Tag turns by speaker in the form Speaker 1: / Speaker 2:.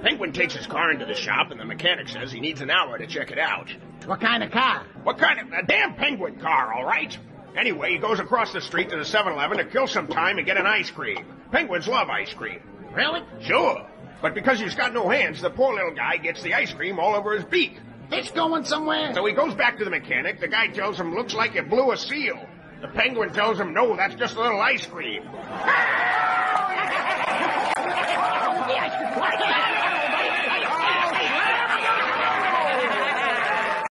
Speaker 1: Penguin takes his car into the shop, and the mechanic says he needs an hour to check it out.
Speaker 2: What kind of car?
Speaker 1: What kind of... A damn Penguin car, all right? Anyway, he goes across the street to the 7-Eleven to kill some time and get an ice cream. Penguins love ice cream.
Speaker 2: Really?
Speaker 1: Sure. But because he's got no hands, the poor little guy gets the ice cream all over his beak.
Speaker 2: It's going somewhere.
Speaker 1: So he goes back to the mechanic. The guy tells him, looks like you blew a seal. The Penguin tells him, no, that's just a little ice cream.